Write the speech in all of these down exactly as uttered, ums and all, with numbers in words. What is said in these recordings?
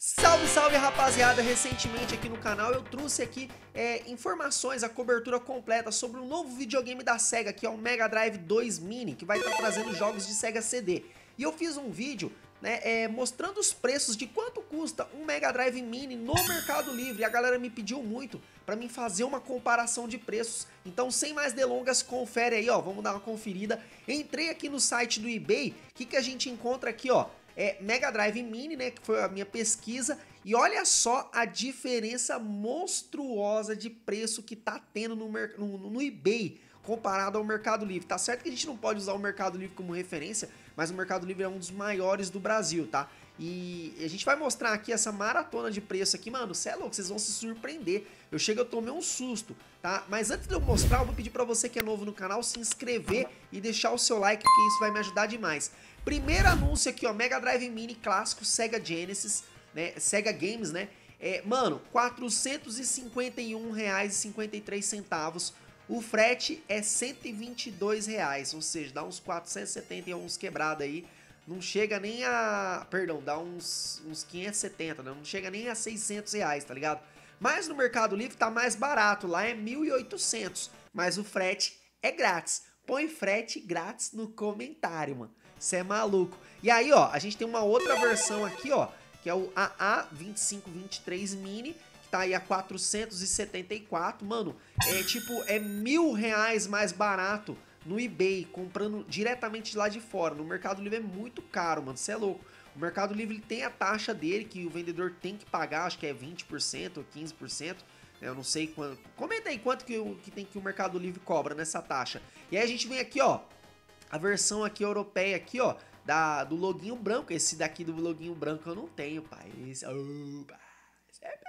Salve, salve rapaziada, recentemente aqui no canal eu trouxe aqui é, informações, a cobertura completa sobre um novo videogame da SEGA, que é o Mega Drive dois Mini, que vai estar trazendo jogos de SEGA C D. E eu fiz um vídeo né, é, mostrando os preços de quanto custa um Mega Drive Mini no Mercado Livre, e a galera me pediu muito para mim fazer uma comparação de preços. Então, sem mais delongas, confere aí, ó, vamos dar uma conferida. Entrei aqui no site do eBay, o que, que a gente encontra aqui, ó? É Mega Drive Mini, né, que foi a minha pesquisa, e olha só a diferença monstruosa de preço que tá tendo no, no, no eBay comparado ao Mercado Livre. Tá certo que a gente não pode usar o Mercado Livre como referência, mas o Mercado Livre é um dos maiores do Brasil, tá? E a gente vai mostrar aqui essa maratona de preço aqui, mano, cê é louco, vocês vão se surpreender. Eu chego, eu tomei um susto, tá? Mas antes de eu mostrar, eu vou pedir pra você que é novo no canal se inscrever e deixar o seu like, porque isso vai me ajudar demais. Primeiro anúncio aqui, ó, Mega Drive Mini clássico Sega Genesis, né, Sega Games, né? É, mano, quatrocentos e cinquenta e um reais e cinquenta e três centavos. O frete é cento e vinte e dois reais, ou seja, dá uns quatrocentos e setenta e um quebrado aí. Não chega nem a... Perdão, dá uns, uns quinhentos e setenta, né? Não chega nem a seiscentos reais, tá ligado? Mas no Mercado Livre tá mais barato, lá é mil e oitocentos, mas o frete é grátis. Põe frete grátis no comentário, mano. Você é maluco. E aí, ó, a gente tem uma outra versão aqui, ó, que é o A A vinte e cinco vinte e três Mini, que tá aí a quatrocentos e setenta e quatro. Mano, é tipo, é mil reais mais barato no eBay, comprando diretamente de lá de fora. No Mercado Livre é muito caro, mano, você é louco. O Mercado Livre tem a taxa dele, que o vendedor tem que pagar, acho que é vinte por cento ou quinze por cento. Eu não sei quanto. Comenta aí quanto que, que tem que o Mercado Livre cobra nessa taxa. E aí a gente vem aqui, ó, a versão aqui europeia aqui, ó, da, do loguinho branco. Esse daqui do loguinho branco eu não tenho, pai. Esse, opa, esse é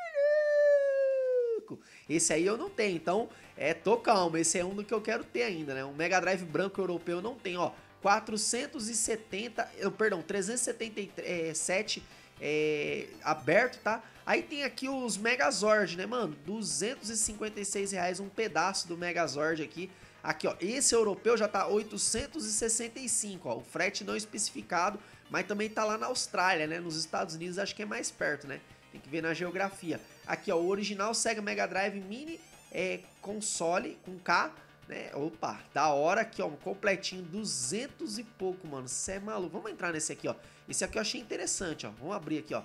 peruco. Esse aí eu não tenho, então, é, tô calmo. Esse é um do que eu quero ter ainda, né? Um Mega Drive branco europeu eu não tenho, ó. quatrocentos e setenta, eu, perdão, trezentos e setenta e sete é, aberto, tá? Aí tem aqui os Megazord, né, mano? duzentos e cinquenta e seis reais um pedaço do Megazord aqui. Aqui, ó, esse europeu já tá oitocentos e sessenta e cinco, ó, o frete não especificado, mas também tá lá na Austrália, né, nos Estados Unidos acho que é mais perto, né, tem que ver na geografia. Aqui, ó, o original Sega Mega Drive Mini é console com K, né, opa, da hora aqui, ó, um completinho, duzentos e pouco, mano, cê é maluco. Vamos entrar nesse aqui, ó, esse aqui eu achei interessante, ó, vamos abrir aqui, ó,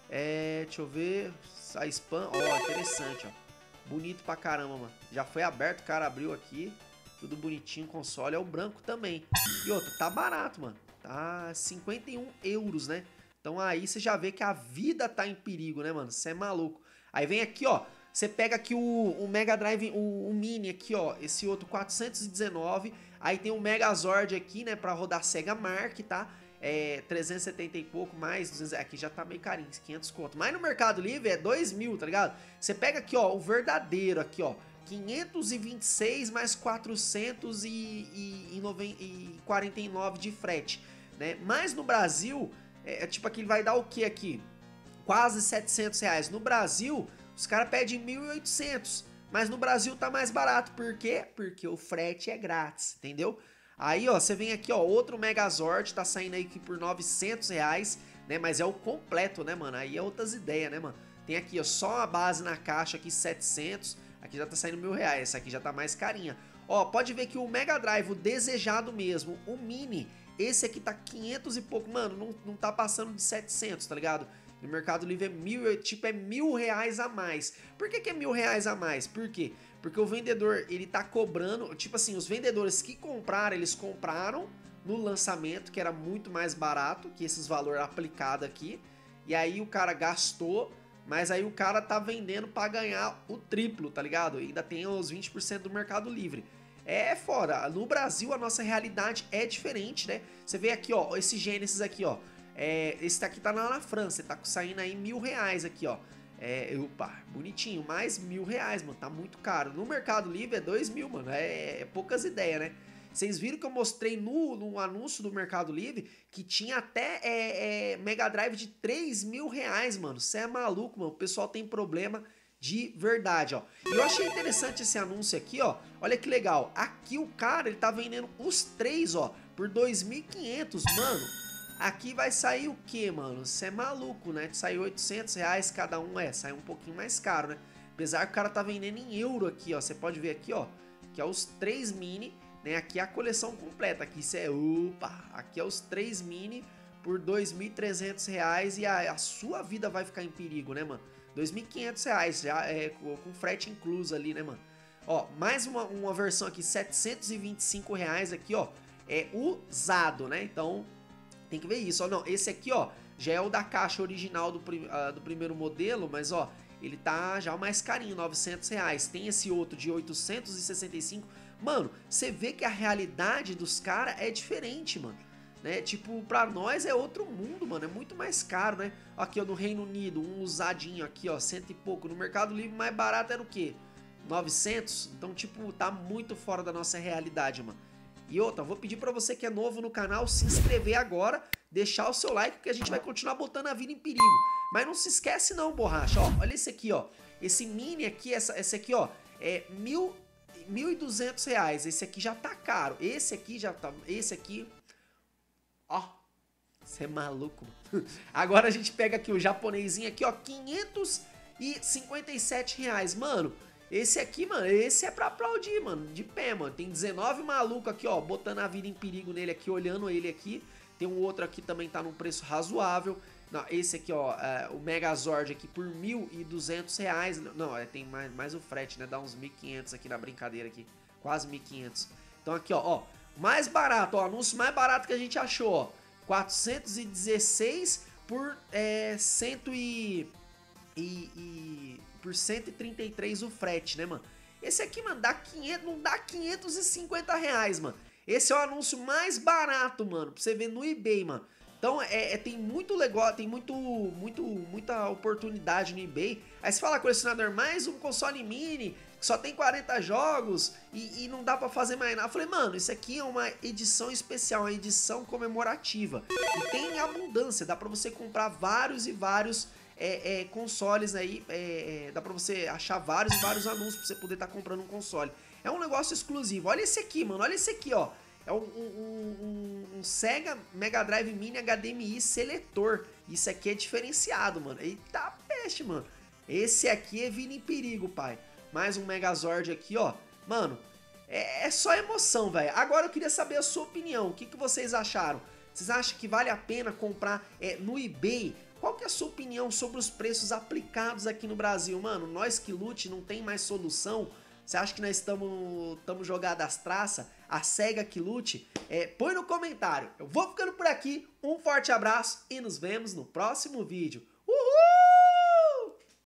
é, deixa eu ver, a spam, ó, interessante, ó, bonito pra caramba, mano, já foi aberto, o cara abriu aqui. Tudo bonitinho, console, é o branco também. E outra, tá barato, mano. Tá cinquenta e um euros, né? Então aí você já vê que a vida tá em perigo, né, mano? Você é maluco. Aí vem aqui, ó. Você pega aqui o, o Mega Drive, o, o Mini aqui, ó. Esse outro quatrocentos e dezenove. Aí tem o Megazord aqui, né? Pra rodar Sega Mark, tá? É trezentos e setenta e pouco mais. duzentos, aqui já tá meio carinho, quinhentos conto. Mas no Mercado Livre é dois mil, tá ligado? Você pega aqui, ó, o verdadeiro aqui, ó. quinhentos e vinte e seis mais quatrocentos e quarenta e nove de frete, né? Mas no Brasil, é, tipo aqui, ele vai dar o que aqui? Quase setecentos reais. No Brasil, os caras pedem mil e oitocentos, mas no Brasil tá mais barato. Por quê? Porque o frete é grátis, entendeu? Aí, ó, você vem aqui, ó, outro Megazord, tá saindo aí aqui por novecentos reais, né? Mas é o completo, né, mano? Aí é outras ideias, né, mano? Tem aqui, ó, só a base na caixa aqui, setecentos. Aqui já tá saindo mil reais, essa aqui já tá mais carinha. Ó, pode ver que o Mega Drive, o desejado mesmo, o Mini, esse aqui tá quinhentos e pouco, mano, não, não tá passando de setecentos, tá ligado? No Mercado Livre é mil, tipo, é mil reais a mais. Por que que é mil reais a mais? Por quê? Porque o vendedor, ele tá cobrando, tipo assim, os vendedores que compraram, eles compraram no lançamento, que era muito mais barato que esses valores aplicados aqui. E aí o cara gastou... Mas aí o cara tá vendendo pra ganhar o triplo, tá ligado? E ainda tem os vinte por cento do Mercado Livre. É fora. No Brasil a nossa realidade é diferente, né? Você vê aqui, ó, esse Genesis aqui, ó. É, esse daqui tá lá na França, tá saindo aí mil reais aqui, ó. É, opa, bonitinho, mais mil reais, mano, tá muito caro. No Mercado Livre é dois mil, mano, é, é poucas ideias, né? Vocês viram que eu mostrei no, no anúncio do Mercado Livre que tinha até é, é, Mega Drive de três mil reais, mano. Você é maluco, mano. O pessoal tem problema de verdade, ó. E eu achei interessante esse anúncio aqui, ó. Olha que legal. Aqui o cara, ele tá vendendo os três, ó, por dois mil e quinhentos, mano. Aqui vai sair o que, mano? Você é maluco, né? Saiu oitocentos reais cada um, é, sai um pouquinho mais caro, né? Apesar que o cara tá vendendo em euro aqui, ó. Você pode ver aqui, ó, que é os três mini, né? Aqui é a coleção completa, aqui isso é, opa, aqui é os três mini por dois mil e trezentos reais e a, a sua vida vai ficar em perigo, né, mano? dois mil e quinhentos reais, já é com, com frete incluso ali, né, mano? Ó, mais uma, uma versão aqui, setecentos e vinte e cinco reais aqui, ó, é usado, né? Então, tem que ver isso, ó, não, esse aqui, ó, já é o da caixa original do, uh, do primeiro modelo, mas, ó, ele tá já mais carinho, novecentos reais. Tem esse outro de oitocentos e sessenta e cinco. Mano, você vê que a realidade dos caras é diferente, mano. Né? Tipo, pra nós é outro mundo, mano. É muito mais caro, né? Aqui, ó, no Reino Unido, um usadinho aqui, ó, cento e pouco. No Mercado Livre, mais barato era o quê? novecentos? Então, tipo, tá muito fora da nossa realidade, mano. E outra, vou pedir pra você que é novo no canal, se inscrever agora, deixar o seu like, porque a gente vai continuar botando a vida em perigo. Mas não se esquece não, borracha, ó, olha esse aqui, ó, esse mini aqui, essa, esse aqui, ó, é mil, mil e duzentos reais, esse aqui já tá caro, esse aqui já tá, esse aqui, ó, você é maluco, mano. Agora a gente pega aqui o japonesinho aqui, ó, quinhentos e cinquenta e sete reais, mano. Esse aqui, mano, esse é pra aplaudir, mano, de pé, mano. Tem dezenove malucos aqui, ó, botando a vida em perigo nele aqui, olhando ele aqui. Tem um outro aqui também tá num preço razoável. Não, esse aqui, ó, é, o Megazord aqui por mil e duzentos reais. Não, é, tem mais, mais o frete, né? Dá uns mil e quinhentos aqui na brincadeira aqui. Quase mil e quinhentos. Então aqui, ó, ó, mais barato, ó, anúncio mais barato que a gente achou, ó. quatrocentos e dezesseis por é, cento e... e, e por cento e trinta e três o frete, né, mano? Esse aqui, mano, dá quinhentos, não dá quinhentos e cinquenta reais, mano. Esse é o anúncio mais barato, mano, pra você ver no eBay, mano. Então, é, é, tem muito legal, tem muito, muito, muita oportunidade no eBay. Aí você fala, colecionador, mais um console mini, que só tem quarenta jogos e, e não dá pra fazer mais nada. Eu falei, mano, isso aqui é uma edição especial, uma edição comemorativa. E tem abundância, dá pra você comprar vários e vários É, é, consoles aí, é, é, dá pra você achar vários e vários anúncios pra você poder estar tá comprando um console. É um negócio exclusivo. Olha esse aqui, mano, olha esse aqui, ó. É um, um, um, um Sega Mega Drive Mini H D M I seletor. Isso aqui é diferenciado, mano. Eita peste, mano. Esse aqui é vida em perigo, pai. Mais um Megazord aqui, ó. Mano, é, é só emoção, velho. Agora eu queria saber a sua opinião. O que, que vocês acharam? Vocês acham que vale a pena comprar é, no eBay? Qual que é a sua opinião sobre os preços aplicados aqui no Brasil? Mano, nós que lute, não tem mais solução? Você acha que nós estamos jogados às traças? A SEGA que lute? É, põe no comentário. Eu vou ficando por aqui, um forte abraço e nos vemos no próximo vídeo.